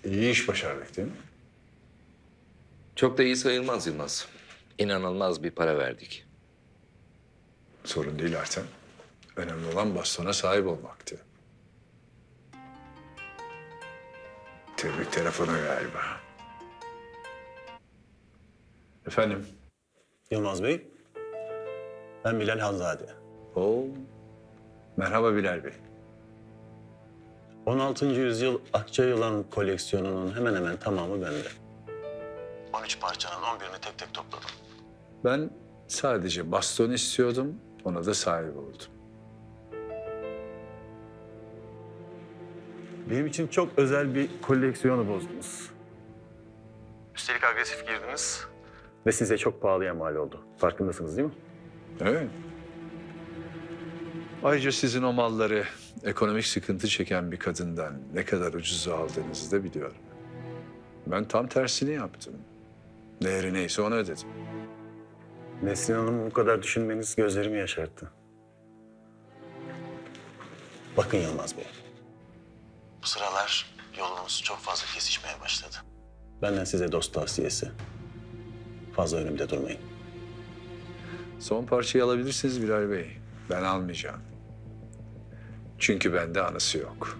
İyi iş başardık değil mi? Çok da iyi sayılmaz Yılmaz. İnanılmaz bir para verdik. Sorun değil Artem. Önemli olan bastona sahip olmaktı. Tebrik telefonu galiba. Efendim? Yılmaz Bey, ben Bilal Hanzade. Oo. Merhaba Bilal Bey. 16. yüzyıl Akça Yılan koleksiyonunun hemen hemen tamamı bende. 13 parçanın 11'ini tek tek topladım. Ben sadece baston istiyordum, ona da sahip oldum. Benim için çok özel bir koleksiyonu bozdunuz. Üstelik agresif girdiniz. Ve size çok pahalıya mal oldu. Farkındasınız değil mi? Evet. Ayrıca sizin o malları ekonomik sıkıntı çeken bir kadından ne kadar ucuza aldığınızı da biliyorum. Ben tam tersini yaptım. Değeri neyse onu ödedim. Nesrin Hanım'ı bu kadar düşünmeniz gözlerimi yaşarttı. Bakın Yılmaz Bey. Bu sıralar yolumuz çok fazla kesişmeye başladı. Benden size dost tavsiyesi. Fazla önümde durmayın. Son parçayı alabilirsiniz Bilal Bey. Ben almayacağım. Çünkü bende anısı yok.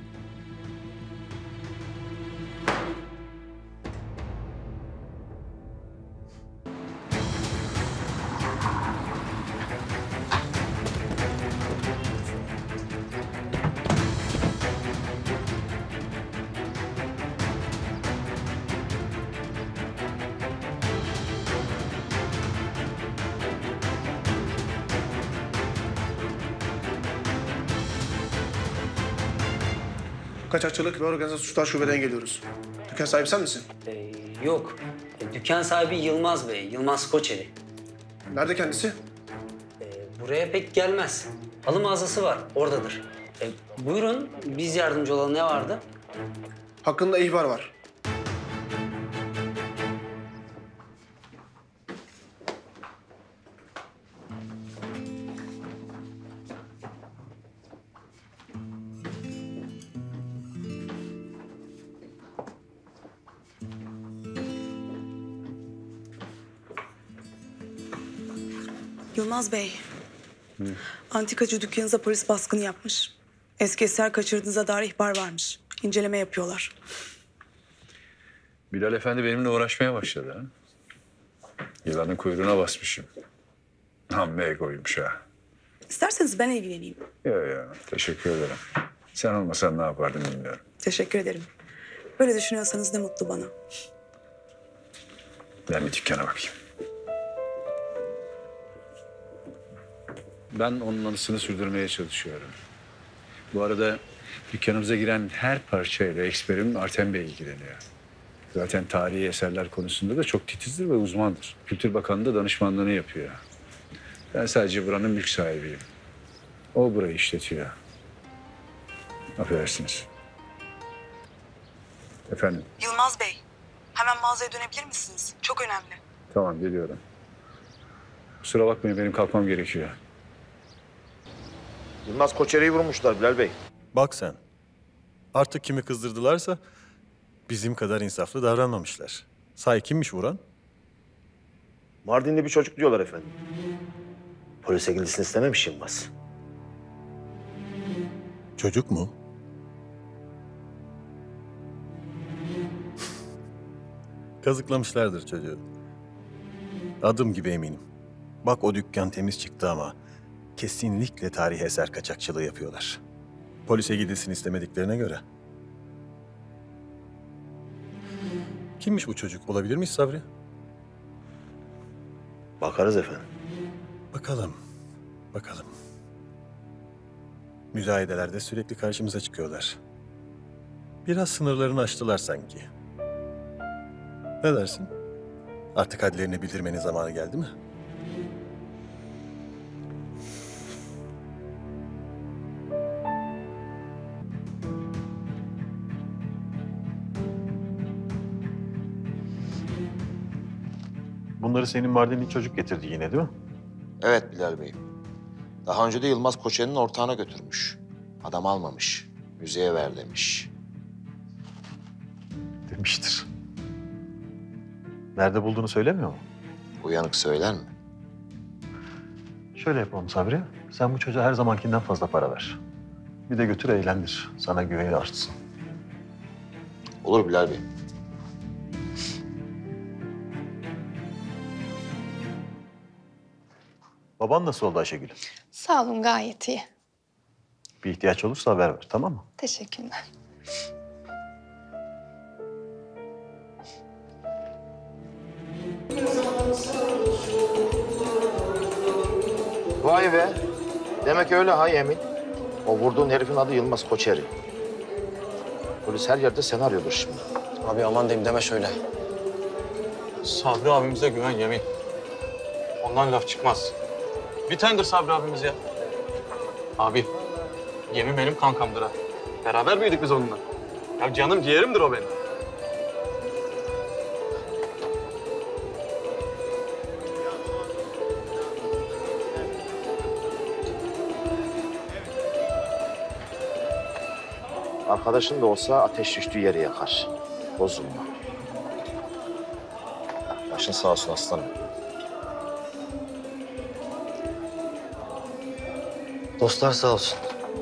Kaçakçılık ve organize suçlar şubeden geliyoruz. Dükkan sahibi sen misin? Yok. Dükkan sahibi Yılmaz Bey, Yılmaz Koçeri. Nerede kendisi? Buraya pek gelmez. Halı mağazası var, oradadır. Buyurun, biz yardımcı olalım. Ne vardı? Hakkında ihbar var. Yılmaz Bey, antikacı dükkanınıza polis baskını yapmış. Eski eser kaçırdığınıza dair ihbar varmış. İnceleme yapıyorlar. Bilal Efendi benimle uğraşmaya başladı. Ha? Yılanın kuyruğuna basmışım. Amma egoymuş ha. İsterseniz ben ilgileneyim. Yok, teşekkür ederim. Sen olmasan ne yapardım bilmiyorum. Teşekkür ederim. Böyle düşünüyorsanız ne mutlu bana. Ben bir dükkana bakayım. Ben onun anısını sürdürmeye çalışıyorum. Bu arada dükkanımıza giren her parçayla eksperim Artem Bey ilgileniyor. Zaten tarihi eserler konusunda da çok titizdir ve uzmandır. Kültür Bakanlığı da danışmanlığını yapıyor. Ben sadece buranın mülk sahibiyim. O burayı işletiyor. Affedersiniz. Efendim? Yılmaz Bey, hemen mağazaya dönebilir misiniz? Çok önemli. Tamam, geliyorum. Kusura bakmayın, benim kalkmam gerekiyor. Yılmaz Koçeri'yi vurmuşlar Bilal Bey. Bak sen. Artık kimi kızdırdılarsa bizim kadar insaflı davranmamışlar. Sahi kimmiş vuran? Mardinli bir çocuk diyorlar efendim. Polise gidilsin istememiş Yılmaz. Çocuk mu? Kazıklamışlardır çocuğu. Adım gibi eminim. Bak o dükkan temiz çıktı ama kesinlikle tarihi eser kaçakçılığı yapıyorlar. Polise gidilsin istemediklerine göre. Kimmiş bu çocuk? Olabilir miyiz Sabri? Bakarız efendim. Bakalım. Bakalım. Müzayedelerde sürekli karşımıza çıkıyorlar. Biraz sınırlarını aştılar sanki. Ne dersin? Artık hadlerini bildirmenin zamanı geldi mi? Bunları senin Mardinli çocuk getirdi yine değil mi? Evet Bilal Bey. Daha önce de Yılmaz Koçeri'nin ortağına götürmüş. Adam almamış. Müzeye ver demiş. Demiştir. Nerede bulduğunu söylemiyor mu? Uyanık söyler mi? Şöyle yapalım Sabri. Sen bu çocuğa her zamankinden fazla para ver. Bir de götür eğlendir. Sana güveni artsın. Olur Bilal Bey. Baban nasıl oldu Ayşegül? Sağ olun, gayet iyi. Bir ihtiyaç olursa haber ver, tamam mı? Teşekkürler. Vay be. Demek öyle ha Yemin. O vurduğun herifin adı Yılmaz Koçeri. Polis her yerde seni arıyordur şimdi. Abi aman diyeyim deme şöyle. Sabri abimize güven Yemin. Ondan laf çıkmaz. Bir tanedir Sabri abimiz ya. Abi, Yemin benim kankamdır ha. Beraber büyüdük biz onunla. Ya canım ciğerimdir o benim. Arkadaşın da olsa ateş düştüğü yeri yakar. Bozulma. Başın sağ olsun aslanım. Dostlar sağ olsun.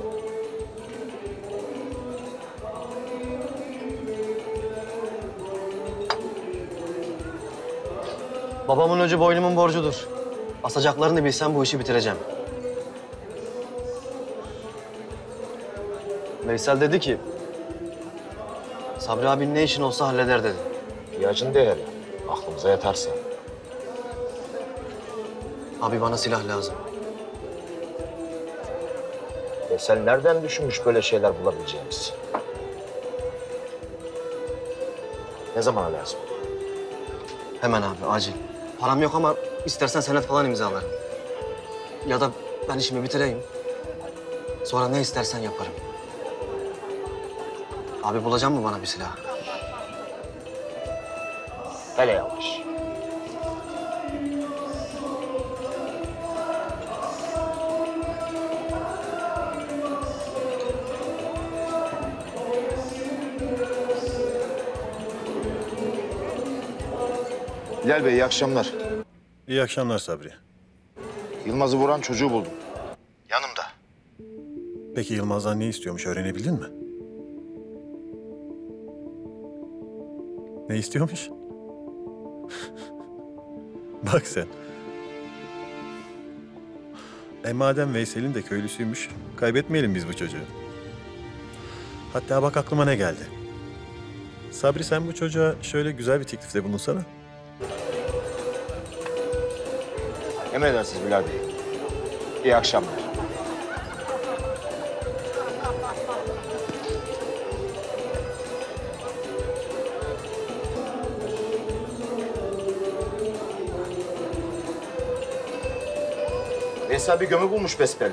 Babamın öcü boynumun borcudur. Asacaklarını bilsem bu işi bitireceğim. Veysel dedi ki... Sabri abinin ne işin olsa halleder dedi. İhtiyacın değeri. Aklımıza yatarsa. Abi bana silah lazım. Sen nereden düşünmüş böyle şeyler bulabileceğimizi? Ne zaman lazım? Hemen abi acil. Param yok ama istersen senet falan imzalarım. Ya da ben işimi bitireyim. Sonra ne istersen yaparım. Abi bulacak mı bana bir silah? Hele yavaş. Bilal Bey iyi akşamlar. İyi akşamlar Sabri. Yılmaz'ı vuran çocuğu buldum. Yanımda. Peki Yılmaz'dan ne istiyormuş öğrenebildin mi? Ne istiyormuş? Bak sen. Madem Veysel'in de köylüsüymüş, kaybetmeyelim biz bu çocuğu. Hatta bak aklıma ne geldi. Sabri sen bu çocuğa şöyle güzel bir teklifte bulunsana. Emredersiniz Bilal Bey. İyi akşamlar. Veysel bir gömü bulmuş besbelli.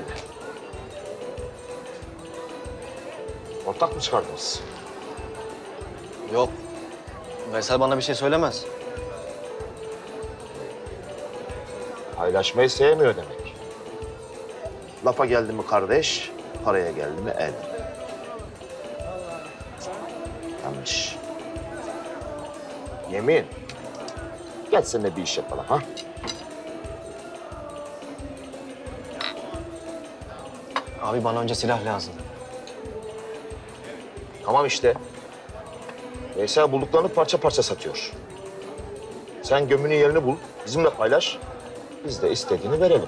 Ortak mı çıkardınız? Yok. Veysel bana bir şey söylemez. Paylaşmayı sevmiyor demek. Lafa geldi mi kardeş, paraya geldi mi el. Yanlış. Yemin. Gel seninle bir iş yapalım ha. Abi bana önce silah lazım. Tamam işte. Veysel bulduklarını parça parça satıyor. Sen gömünün yerini bul, bizimle paylaş. Biz de istediğini verelim.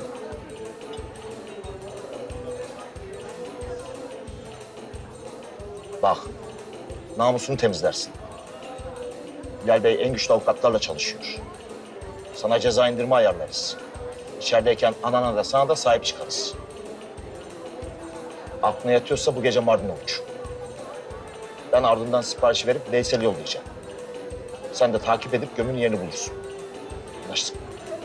Bak, namusunu temizlersin. Bilal Bey en güçlü avukatlarla çalışıyor. Sana ceza indirme ayarlarız. İçerideyken anana da sana da sahip çıkarız. Aklına yatıyorsa bu gece Mardin'e uç. Ben ardından siparişi verip Veysel'i yollayacağım. Sen de takip edip gömünün yerini bulursun. Anlaştık.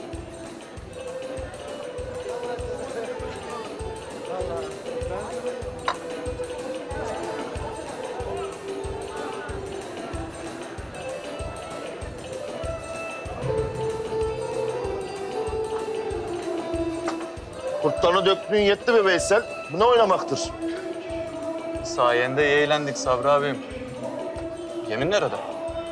Kurtlarını döktüğün yetti mi Veysel? Bu ne oynamaktır? Sayende iyi eğlendik Sabri abim. Yemin nerede?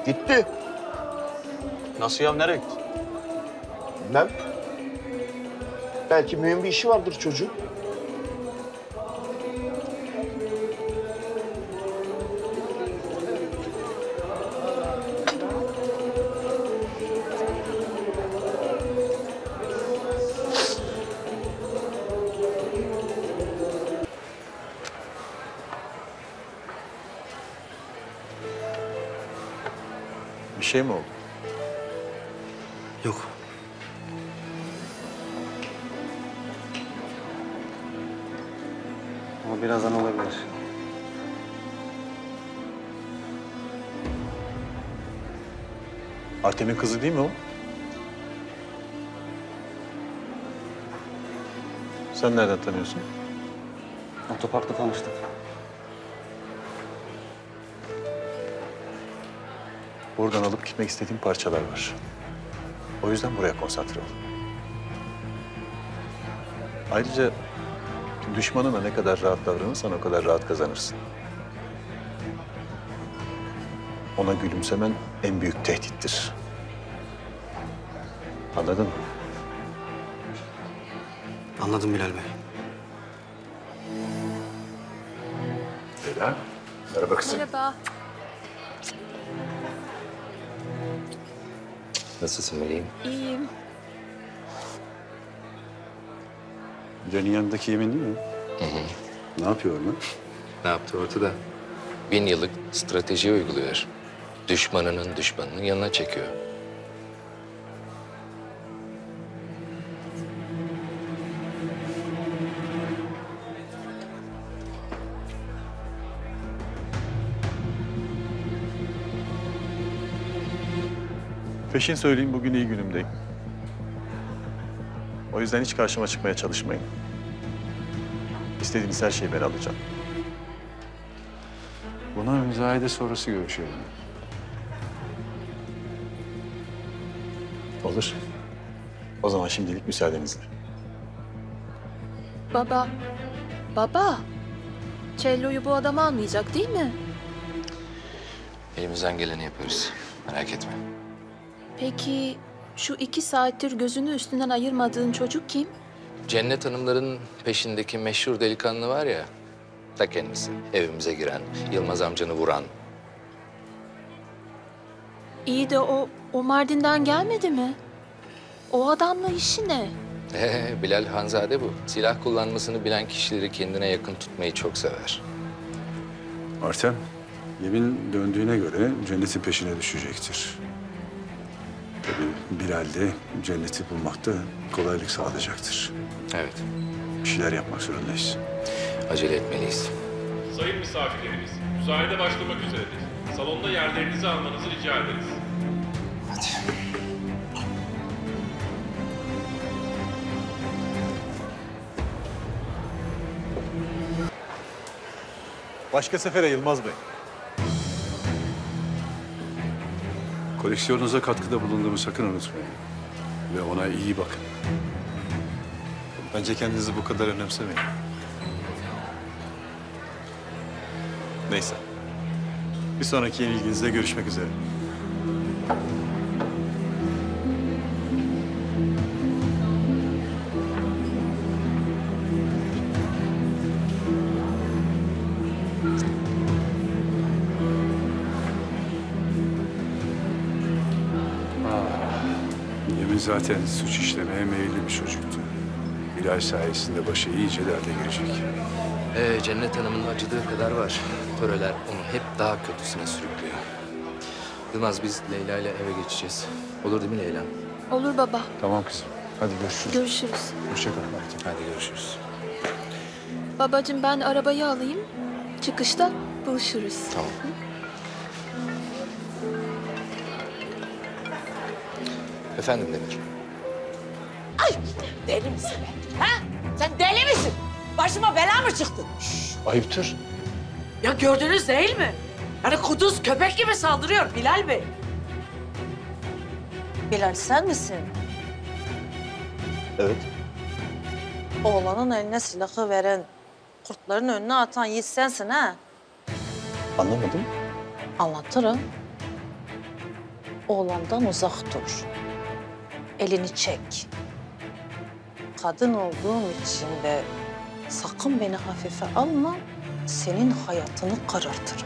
Gitti. Nasıl ya? Nereye gitti? Bilmem. Belki mühim bir işi vardır çocuğun. Bir şey mi oldu? Yok. Ama birazdan olabilir. Artem'in kızı değil mi o? Sen nereden tanıyorsun? Otoparkta tanıştık. Buradan alıp gitmek istediğim parçalar var. O yüzden buraya konsantre ol. Ayrıca düşmanına ne kadar rahat davranırsan o kadar rahat kazanırsın. Ona gülümsemen en büyük tehdittir. Anladın mı? Anladım Bilal Bey. Leyla. Merhaba kızım. Merhaba. Nasılsın Meleğim? İyiyim. Bilal'in yanındaki Yemin değil mi? Ne yapıyor lan? Ne yaptı ortada? 1000 yıllık strateji uyguluyor. Düşmanının düşmanını yanına çekiyor. Peşin söyleyeyim, bugün iyi günümdeyim. O yüzden hiç karşıma çıkmaya çalışmayın. İstediğiniz her şeyi ben alacağım. Buna müzayede sonrası görüşelim. Olur. O zaman şimdilik müsaadenizle. Baba. Baba. Cello'yu bu adam almayacak değil mi? Elimizden geleni yaparız. Merak etme. Peki şu 2 saattir gözünü üstünden ayırmadığın çocuk kim? Cennet Hanımların peşindeki meşhur delikanlı var ya, ta kendisi. Evimize giren, Yılmaz amcanı vuran. İyi de o Mardin'den gelmedi mi? O adamla işi ne? Bilal Hanzade bu. Silah kullanmasını bilen kişileri kendine yakın tutmayı çok sever. Artem, Yemin döndüğüne göre Cennet'in peşine düşecektir. Tabii Bilal de Cennet'i bulmakta kolaylık sağlayacaktır. Evet, Bir şeyler yapmak zorundayız. acele etmeliyiz. Sayın misafirlerimiz, müzayede başlamak üzeredir. Salonda yerlerinizi almanızı rica ederiz. Başka sefere Yılmaz Bey. Koleksiyonunuza katkıda bulunduğumu sakın unutmayın. Ve ona iyi bakın. Bence kendinizi bu kadar önemsemeyin. Neyse. Bir sonraki yenilginizde görüşmek üzere. Yemin zaten suç işlemeye meyilli bir çocuktu. Bilal sayesinde başı iyice derde girecek. Cennet Hanım'ın acıdığı kadar var. Töreler onu hep daha kötüsüne sürüklüyor. Yılmaz, biz Leyla ile eve geçeceğiz. Olur değil mi Leyla? Olur baba. Tamam kızım. Hadi görüşürüz. Görüşürüz. Hoşça kal Artem. Hadi görüşürüz. Babacığım ben arabayı alayım. Çıkışta buluşuruz. Tamam. Efendim Demir. Ay deli misin be? Ha? Sen deli misin? Başıma bela mı çıktı? Ayıptır. Ya gördünüz değil mi? Yani kuduz köpek gibi saldırıyor Bilal Bey. Bilal sen misin? Evet. Oğlanın eline silahı veren, kurtların önüne atan yiğit sensin ha? Anlamadım. Anlatırım. oğlandan uzak dur. Elini çek. Kadın olduğum için de sakın beni hafife alma. Senin hayatını karartırım.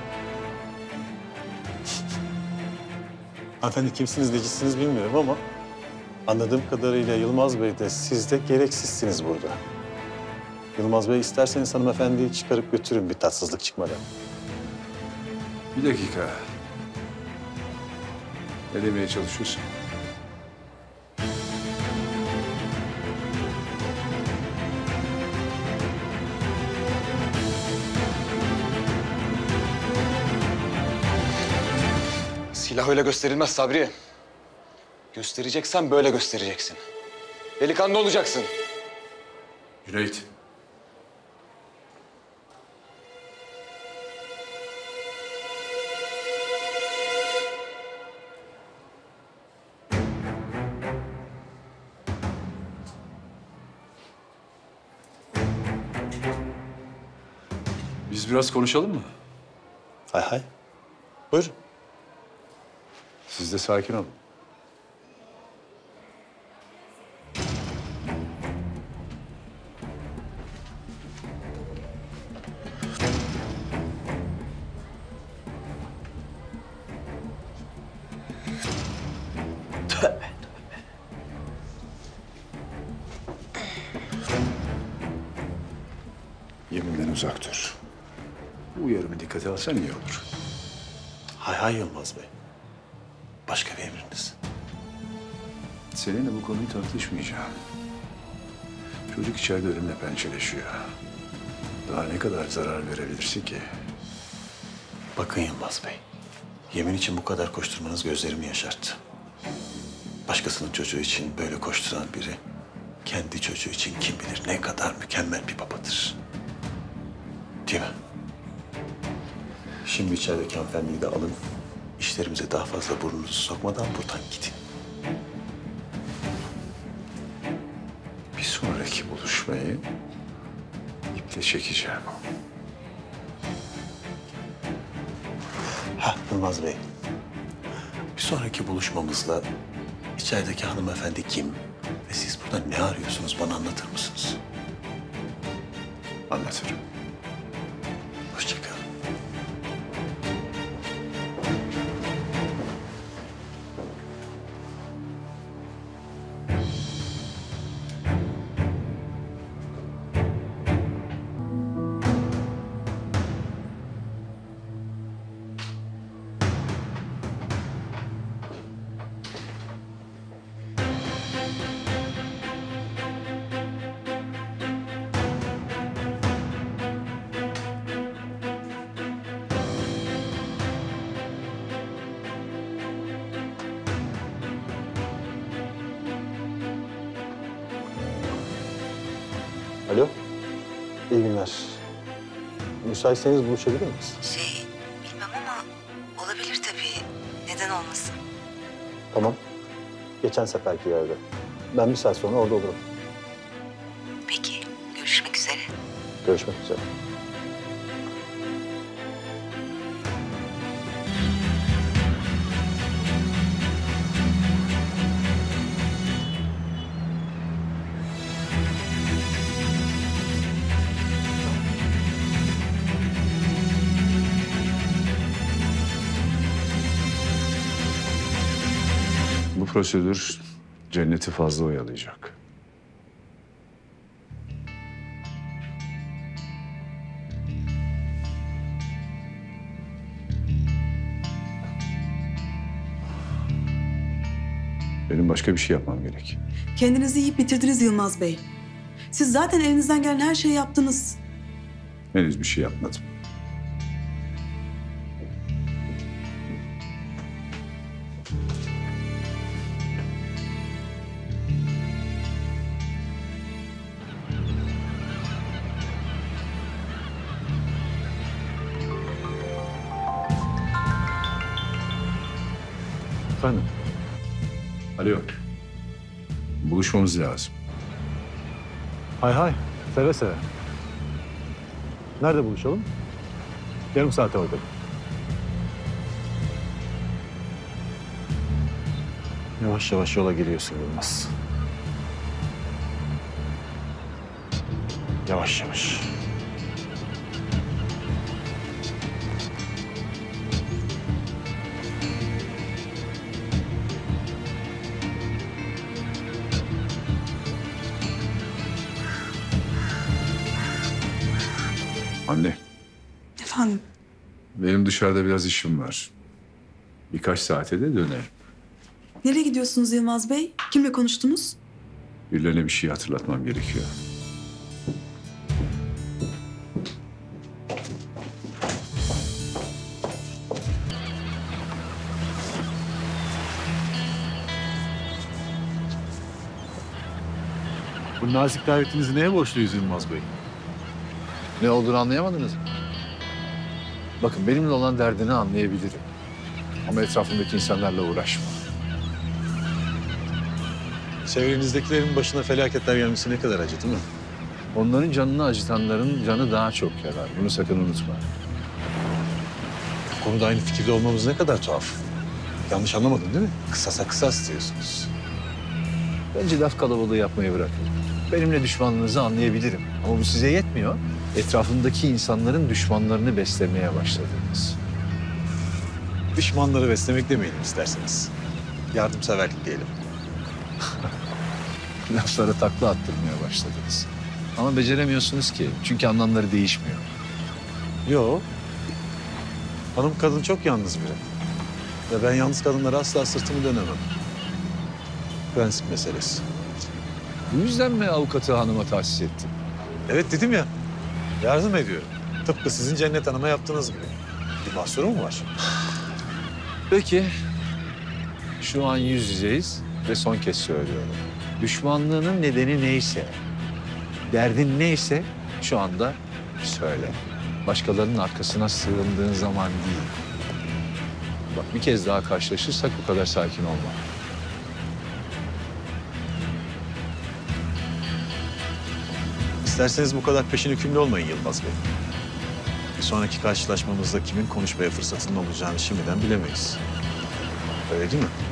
Hanımefendi kimsiniz, necisiniz bilmiyorum ama... ...anladığım kadarıyla Yılmaz Bey de siz de gereksizsiniz burada. Yılmaz Bey isterseniz hanımefendiyi çıkarıp götürün bir tatsızlık çıkmadan. Bir dakika. Ne demeye çalışıyorsun? Silah öyle gösterilmez Sabri. Göstereceksen böyle göstereceksin. Delikanlı olacaksın. Cüneyt. Biz biraz konuşalım mı? Hay hay. Buyurun. Siz de sakin olun. Tövbe. Yeminden uzak dur. Bu uyarımı dikkate alsan iyi olur. Hay hay Yılmaz Bey. Başka bir emriniz. Seninle bu konuyu tartışmayacağım. Çocuk içeride ölümle pençeleşiyor. Daha ne kadar zarar verebilirsin ki? Bakın Yılmaz Bey. Yemin için bu kadar koşturmanız gözlerimi yaşarttı. Başkasının çocuğu için böyle koşturan biri... ...kendi çocuğu için kim bilir ne kadar mükemmel bir babadır. Değil mi? Şimdi içerideki hanımefendiyi de alın. İşlerimize daha fazla burnunuzu sokmadan buradan gidin. Bir sonraki buluşmayı iple çekeceğim. Yılmaz Bey. Bir sonraki buluşmamızda içerideki hanımefendi kim ve siz burada ne arıyorsunuz bana anlatır mısınız? Anlatırım. Hoşça kalın. Alo. İyi günler. Müsaitseniz buluşabilir miyiz? Bilmem ama olabilir tabii. Neden olmasın? Tamam. Geçen seferki yerde. Ben bir saat sonra orada olurum. Peki, görüşmek üzere. Görüşmek üzere. Bu prosedür Cennet'i fazla oyalayacak. Benim başka bir şey yapmam gerek. Kendinizi yiyip bitirdiniz Yılmaz Bey. Siz zaten elinizden gelen her şeyi yaptınız. Henüz bir şey yapmadım. Efendim? Alo. Buluşmamız lazım. Hay hay. Seve seve. Nerede buluşalım? Yarım saate oradayım. Yavaş yavaş yola giriyorsun Yılmaz. Yavaş yavaş. Anne, Efendim? benim dışarıda biraz işim var. Birkaç saate de dönerim. Nereye gidiyorsunuz Yılmaz Bey? Kimle konuştunuz? Birilerine bir şey hatırlatmam gerekiyor. Bu nazik davetinizi neye borçluyuz Yılmaz Bey? Ne olduğunu anlayamadınız mı? Bakın benimle olan derdini anlayabilirim. Ama etrafımdaki insanlarla uğraşma. Çevrenizdekilerin başına felaketler gelmesi ne kadar acı değil mi? Onların canını acıtanların canı daha çok yarar. Bunu sakın unutma. Bu konuda aynı fikirde olmamız ne kadar tuhaf. Yanlış anlamadın değil mi? Kısasa kısas diyorsunuz. Bence laf kalabalığı yapmayı bırakın. Benimle düşmanlığınızı anlayabilirim. Ama bu size yetmiyor. Etrafındaki insanların düşmanlarını beslemeye başladınız. Düşmanları beslemek demeyelim isterseniz. Yardımseverlik diyelim. Laflara takla attırmaya başladınız. Ama beceremiyorsunuz ki. Çünkü anlamları değişmiyor. Yo. Hanım kadın çok yalnız biri. Ve ben yalnız kadınlara asla sırtımı dönemem. Prensip meselesi. Bu yüzden mi avukatı hanıma tahsis ettin? Evet dedim ya. Yardım ediyorum. Tıpkı sizin Cennet Hanım'a yaptığınız gibi. Bir mahsuru mu var? Peki. Şu an yüz yüzeyiz ve son kez söylüyorum. Düşmanlığının nedeni neyse, derdin neyse şu anda söyle. Başkalarının arkasına sığındığın zaman değil. Bak bir kez daha karşılaşırsak bu kadar sakin olma. İsterseniz bu kadar peşin hükümlü olmayın Yılmaz Bey. Bir sonraki karşılaşmamızda kimin konuşmaya fırsatının olacağını şimdiden bilemeyiz. Öyle değil mi?